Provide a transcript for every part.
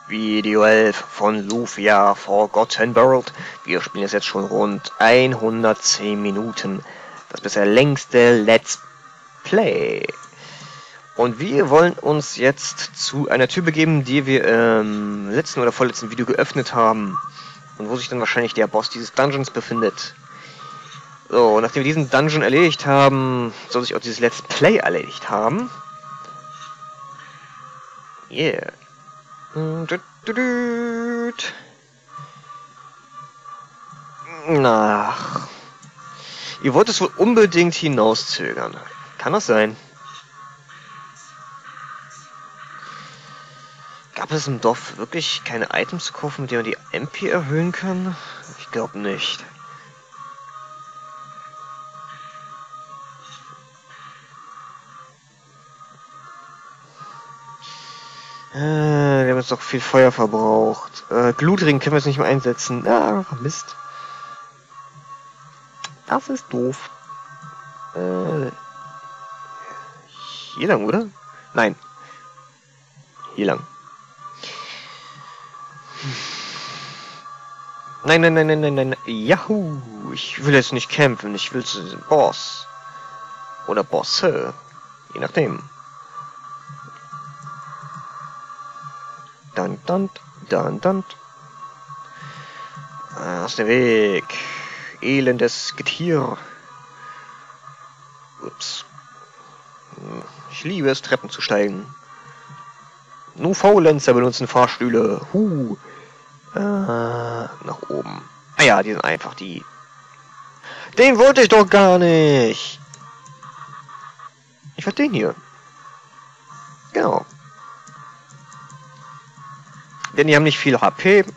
Video 11 von Lufia Forgotten World. Wir spielen es jetzt schon rund 110 Minuten. Das bisher längste Let's Play. Und wir wollen uns jetzt zu einer Tür begeben, die wir im letzten oder vorletzten Video geöffnet haben. Und wo sich dann wahrscheinlich der Boss dieses Dungeons befindet. So, nachdem wir diesen Dungeon erledigt haben, soll sich auch dieses Let's Play erledigt haben. Yeah. Ach. Ihr wollt es wohl unbedingt hinauszögern. Kann das sein? Gab es im Dorf wirklich keine Items zu kaufen, mit denen man die MP erhöhen kann? Ich glaube nicht. Wir haben jetzt doch viel Feuer verbraucht. Glutring können wir jetzt nicht mehr einsetzen. Ah, Mist. Das ist doof. Hier lang, oder? Nein. Hier lang. Nein, nein, nein, nein, nein, nein. Yahoo! Ich will jetzt nicht kämpfen. Ich will zu diesem Boss. Oder Bosse. Je nachdem. Dann. Aus dem Weg. Elendes Getier. Ups. Ich liebe es, Treppen zu steigen. Nur Faulenzer benutzen Fahrstühle. Nach oben. Ah ja, die sind einfach die. Den wollte ich doch gar nicht. Ich wollte den hier. Genau. Denn die haben nicht viel HP.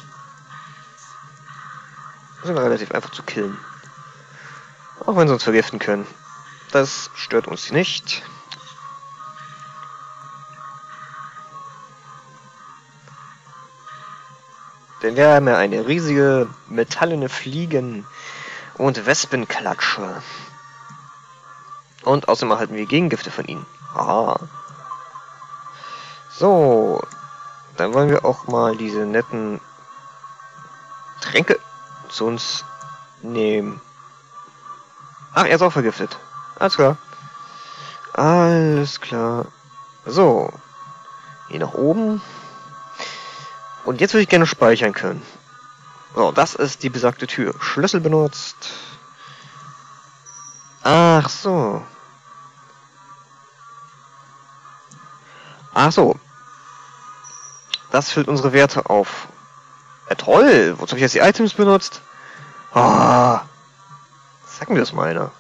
Sind relativ einfach zu killen. Auch wenn sie uns vergiften können. Das stört uns nicht. Denn wir haben ja eine riesige metallene Fliegen- und Wespenklatsche. Und außerdem erhalten wir Gegengifte von ihnen. Aha. So. Dann wollen wir auch mal diese netten Tränke zu uns nehmen. Ach, er ist auch vergiftet. Alles klar. Alles klar. So. Hier nach oben. Und jetzt würde ich gerne speichern können. So, das ist die besagte Tür. Schlüssel benutzt. Ach so. Ach so. Das füllt unsere Werte auf. Ja, toll. Wozu habe ich jetzt die Items benutzt? Ah. Sag mir das mal einer.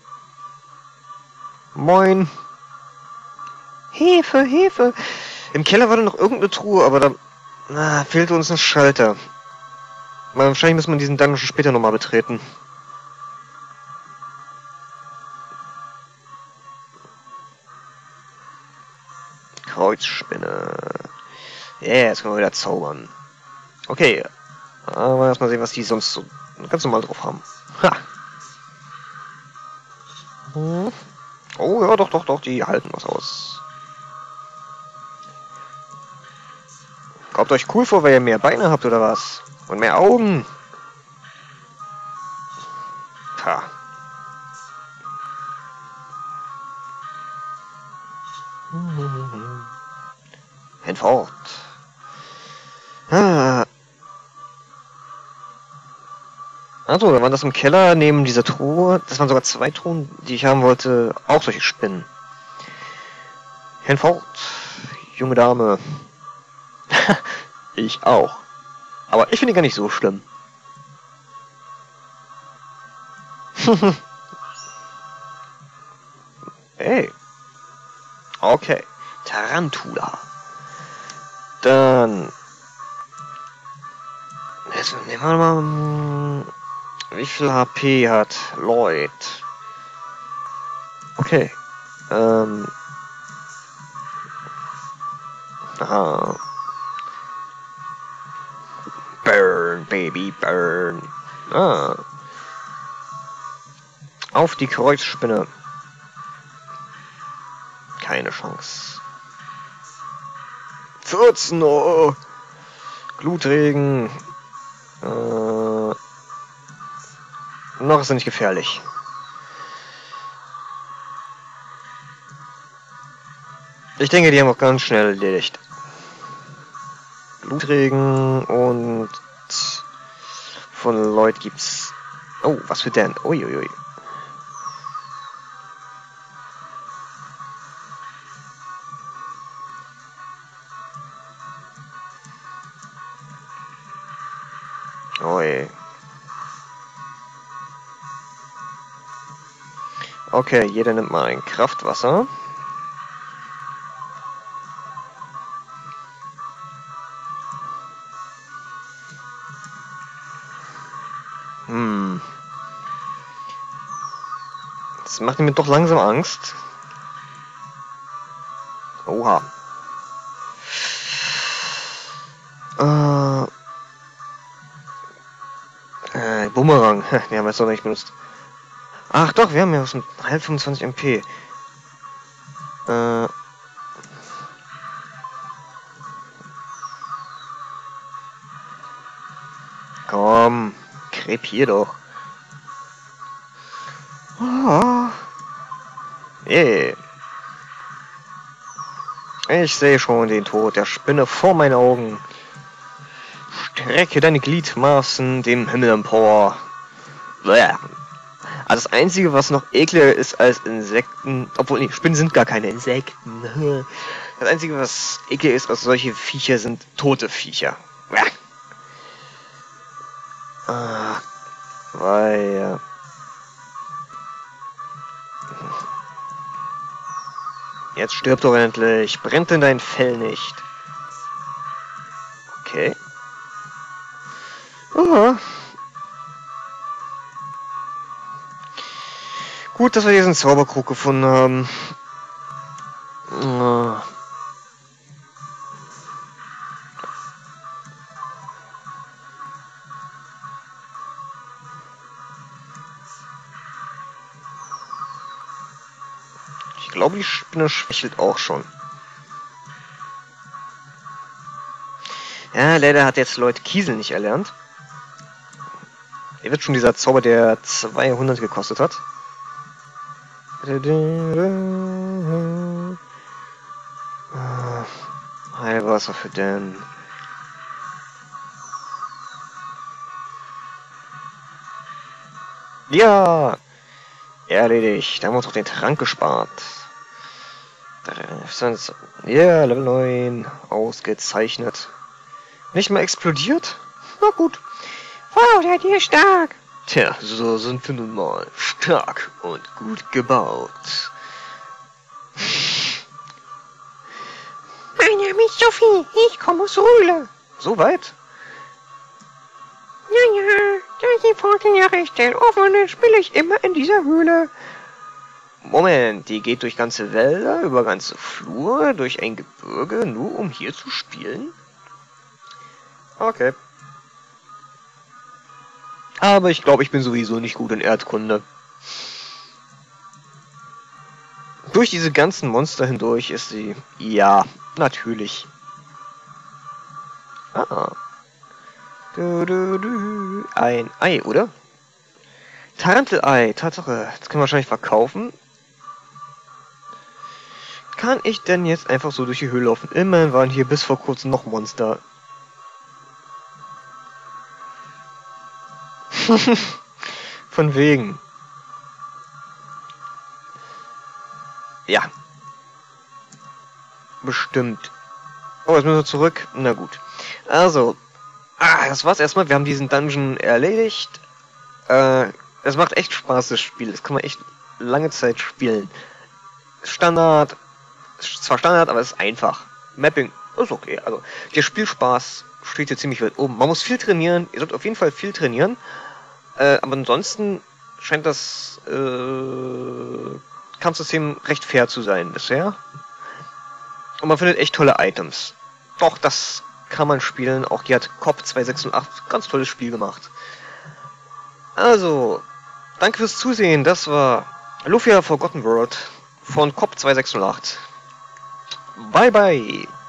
Moin. Hefe. Im Keller war da noch irgendeine Truhe, aber da fehlte uns ein Schalter. Wahrscheinlich muss man diesen Dungeon später nochmal betreten. Kreuzspinne. Yeah, jetzt können wir wieder zaubern. Okay. Aber erstmal sehen, was die sonst so ganz normal drauf haben. Ha! Oh ja, doch, die halten was aus. Kommt euch cool vor, weil ihr mehr Beine habt oder was? Und mehr Augen. Ha. Hinfort. Also, da waren das im Keller neben dieser Truhe. Das waren sogar 2 Truhen, die ich haben wollte. Auch solche Spinnen. Hinfort. Junge Dame. Ich auch. Aber ich finde die gar nicht so schlimm. Hey. Okay. Tarantula. Dann. Jetzt nehmen wir mal. Wie viel HP hat Lloyd? Okay. Aha. Burn, Baby, burn. Ah. Auf die Kreuzspinne. Keine Chance. 14 Uhr. Blutregen. Noch ist er nicht gefährlich. Ich denke, die haben auch ganz schnell erledigt. Blutregen und von Lloyd gibt's... Oh, was für denn? Uiuiui. Oi. Okay, jeder nimmt mal ein Kraftwasser. Das macht mir doch langsam Angst. Oha. Bumerang. Den haben wir jetzt noch nicht benutzt. Ach doch, wir haben ja schon halb 25 MP. Komm, krepier doch. Oh. Yeah. Ich sehe schon den Tod der Spinne vor meinen Augen. Strecke deine Gliedmaßen dem Himmel empor. Bäh. Also das Einzige, was noch ekliger ist als Insekten, obwohl, nee, Spinnen sind gar keine Insekten. Das Einzige, was ekliger ist als solche Viecher, sind tote Viecher. Bäh. Weil... Jetzt stirb doch endlich. Brennt denn dein Fell nicht? Okay. Aha. Gut, dass wir diesen Zauberkrug gefunden haben. Ich glaube, die Spinne schwächelt auch schon. Ja, leider hat jetzt Lloyd Kiesel nicht erlernt. Er wird schon dieser Zauber, der 200 gekostet hat. Heilwasser für den. Ja! Erledigt. Da haben wir uns auch den Trank gespart. Ja, Level 9. Ausgezeichnet. Nicht mal explodiert? Na gut. Wow, der ist stark. Tja, so sind wir nun mal. Stark und gut gebaut. Mein Name ist Sophie. Ich komme aus Rühle. So weit? Ja, da ist die Pforte ja recht offen, dann spiele ich immer in dieser Höhle. Moment, die geht durch ganze Wälder, über ganze Flur, durch ein Gebirge, nur um hier zu spielen? Okay. Aber ich glaube, ich bin sowieso nicht gut in Erdkunde. Durch diese ganzen Monster hindurch ist sie... Ja, natürlich. Ah. Ein Ei, oder? Tarantelei, Tatsache. Das können wir wahrscheinlich verkaufen. Kann ich denn jetzt einfach so durch die Höhle laufen? Immerhin waren hier bis vor kurzem noch Monster. Von wegen. Ja. Bestimmt. Oh, jetzt müssen wir zurück. Na gut. Also. Das war's erstmal. Wir haben diesen Dungeon erledigt. Es macht echt Spaß, das Spiel. Das kann man echt lange Zeit spielen. Standard. Zwar Standard, aber es ist einfach. Mapping ist okay. Also, der Spielspaß steht hier ziemlich weit oben. Man muss viel trainieren. Ihr sollt auf jeden Fall viel trainieren. Aber ansonsten scheint das Kampfsystem recht fair zu sein bisher. Und man findet echt tolle Items. Doch, das kann man spielen. Auch hier hat Cop 268 ganz tolles Spiel gemacht. Also, danke fürs Zusehen. Das war Lufia Forgotten World von Cop 268. Bye bye.